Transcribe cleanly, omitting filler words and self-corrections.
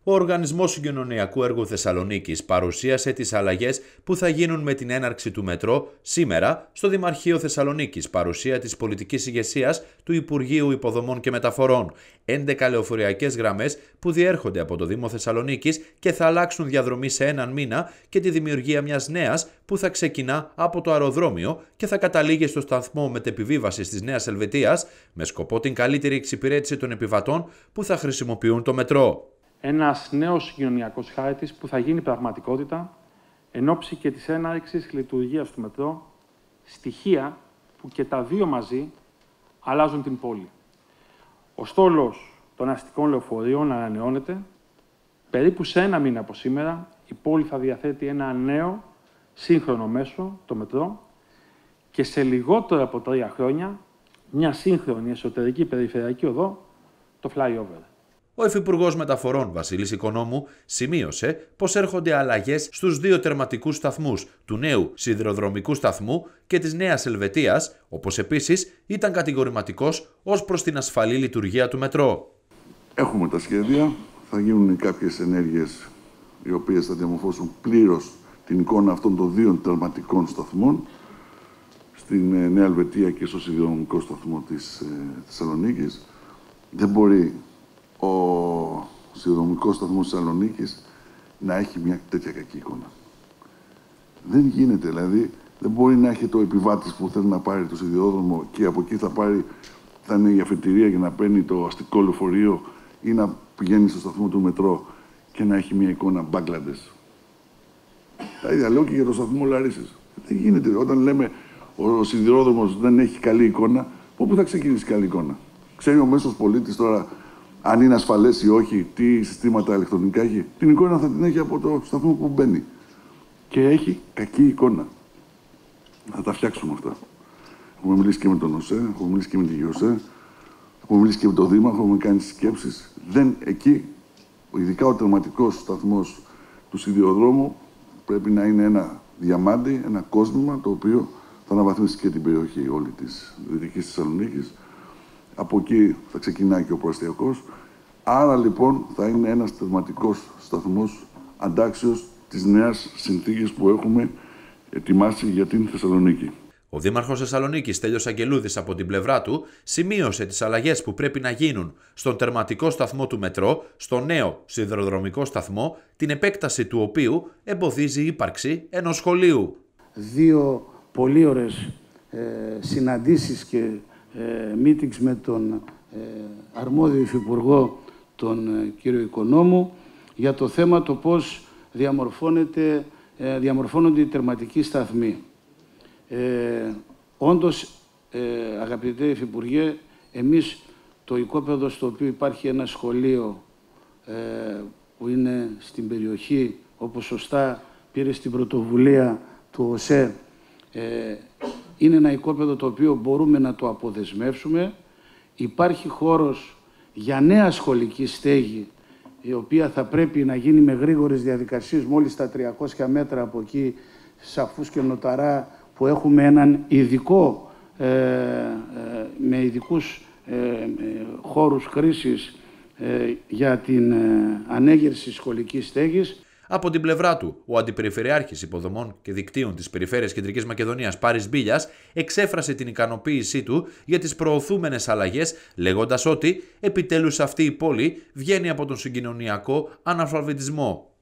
Ο Οργανισμός Συγκοινωνιακού Έργου Θεσσαλονίκης παρουσίασε τις αλλαγές που θα γίνουν με την έναρξη του μετρό σήμερα στο Δημαρχείο Θεσσαλονίκης, παρουσία της πολιτικής ηγεσίας του Υπουργείου Υποδομών και Μεταφορών. 11 λεωφορειακές γραμμές που διέρχονται από το Δήμο Θεσσαλονίκης και θα αλλάξουν διαδρομή σε έναν μήνα και τη δημιουργία μιας νέας που θα ξεκινά από το αεροδρόμιο και θα καταλήγει στο σταθμό μετεπιβίβασης της Νέας Ελβετίας με σκοπό την καλύτερη εξυπηρέτηση των επιβατών που θα χρησιμοποιούν το μετρό. Ένας νέος συγκοινωνιακός χάρτης που θα γίνει πραγματικότητα εν ώψη και της έναρξης λειτουργίας του μετρό, στοιχεία που και τα δύο μαζί αλλάζουν την πόλη. Ο στόλος των αστικών λεωφορείων ανανεώνεται. Περίπου σε ένα μήνα από σήμερα η πόλη θα διαθέτει ένα νέο σύγχρονο μέσο, το μετρό, και σε λιγότερο από 3 χρόνια μια σύγχρονη εσωτερική περιφερειακή οδό, το flyover. Ο Υφυπουργός Μεταφορών Βασίλης Οικονόμου σημείωσε πως έρχονται αλλαγές στους 2 τερματικούς σταθμούς του νέου σιδηροδρομικού σταθμού και της Νέας Ελβετίας, όπως επίσης ήταν κατηγορηματικός ως προς την ασφαλή λειτουργία του μετρό. Έχουμε τα σχέδια, θα γίνουν κάποιες ενέργειες οι οποίες θα διαμορφώσουν πλήρως την εικόνα αυτών των 2 τερματικών σταθμών στην Νέα Ελβετία και στο σιδηροδρομικό σταθμό της Θεσσαλονίκης. Δεν μπορεί ο σιδηροδρομικός σταθμός της Θεσσαλονίκης να έχει μια τέτοια κακή εικόνα. Δεν γίνεται, δηλαδή, δεν μπορεί να έχει το επιβάτης που θέλει να πάρει το σιδηρόδρομο και από εκεί θα είναι η αφετηρία για να παίρνει το αστικό λεωφορείο ή να πηγαίνει στο σταθμό του μετρό και να έχει μια εικόνα Μπαγκλαντές. Τα ίδια λέω και για το σταθμό Λαρίσης. Δεν γίνεται. Όταν λέμε ο σιδηρόδρομος δεν έχει καλή εικόνα, πού θα ξεκινήσει καλή εικόνα? Ξέρει ο μέσος πολίτης τώρα αν είναι ασφαλές ή όχι, τι συστήματα ηλεκτρονικά έχει? Την εικόνα θα την έχει από το σταθμό που μπαίνει. Και έχει κακή εικόνα. Θα τα φτιάξουμε αυτά. Έχουμε μιλήσει και με τον ΟΣΕ, έχουμε μιλήσει και με τη ΓΙΟΣΕ, έχουμε μιλήσει και με τον Δήμαρχο, έχουμε κάνει σκέψεις. Εκεί, ειδικά ο τερματικός σταθμός του σιδηροδρόμου, πρέπει να είναι ένα διαμάντι, ένα κόσμημα, το οποίο θα αναβαθμίσει και την περιοχή όλη της Δυτικής Θεσσαλονίκης. Από εκεί θα ξεκινάει και ο προαστιακός. Άρα λοιπόν θα είναι ένας τερματικός σταθμός αντάξιος της νέας συνθήκης που έχουμε ετοιμάσει για την Θεσσαλονίκη. Ο Δήμαρχος Θεσσαλονίκης Στέλιος Αγγελούδης από την πλευρά του σημείωσε τις αλλαγές που πρέπει να γίνουν στον τερματικό σταθμό του μετρό, στο νέο σιδηροδρομικό σταθμό, την επέκταση του οποίου εμποδίζει η ύπαρξη ενός σχολείου. 2 πολύ ωραίες συναντήσεις και meetings με τον αρμόδιο υφυπουργό, τον κύριο Οικονόμου, για το θέμα το πώς διαμορφώνονται οι τερματικοί σταθμοί. Όντως, αγαπητέ Υφυπουργέ, εμείς το οικόπεδο στο οποίο υπάρχει ένα σχολείο που είναι στην περιοχή, όπως σωστά πήρε στην πρωτοβουλία του ΟΣΕ, είναι ένα οικόπεδο το οποίο μπορούμε να το αποδεσμεύσουμε. Υπάρχει χώρος για νέα σχολική στέγη, η οποία θα πρέπει να γίνει με γρήγορες διαδικασίες, μόλις τα 300 μέτρα από εκεί, Σαφούς και Νοταρά, που έχουμε έναν ειδικό, με ειδικούς χώρους χρήσης για την ανέγερση σχολικής στέγης. Από την πλευρά του, ο Αντιπεριφερειάρχης Υποδομών και Δικτύων της Περιφέρειας Κεντρικής Μακεδονίας, Πάρης Μπίλιας, εξέφρασε την ικανοποίησή του για τις προωθούμενες αλλαγές, λέγοντας ότι επιτέλους αυτή η πόλη βγαίνει από τον συγκοινωνιακό αναλφαβητισμό.